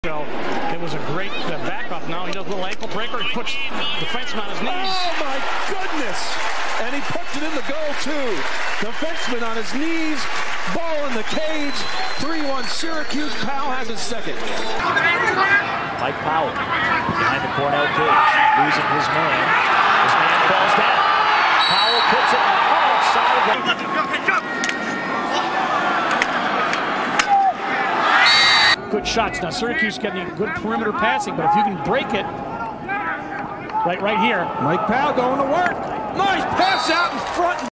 So it was a great backup. Now he does a little ankle breaker. He puts the defenseman on his knees. Oh my goodness! And he puts it in the goal too. Defenseman on his knees. Ball in the cage. 3-1 Syracuse. Powell has his second. Mike Powell behind the Cornell cage, losing his man. His man falls down. Powell puts it outside of the... Good shots. Now Syracuse getting good perimeter passing, but if you can break it, right here. Mike Powell going to work. Nice pass out in front.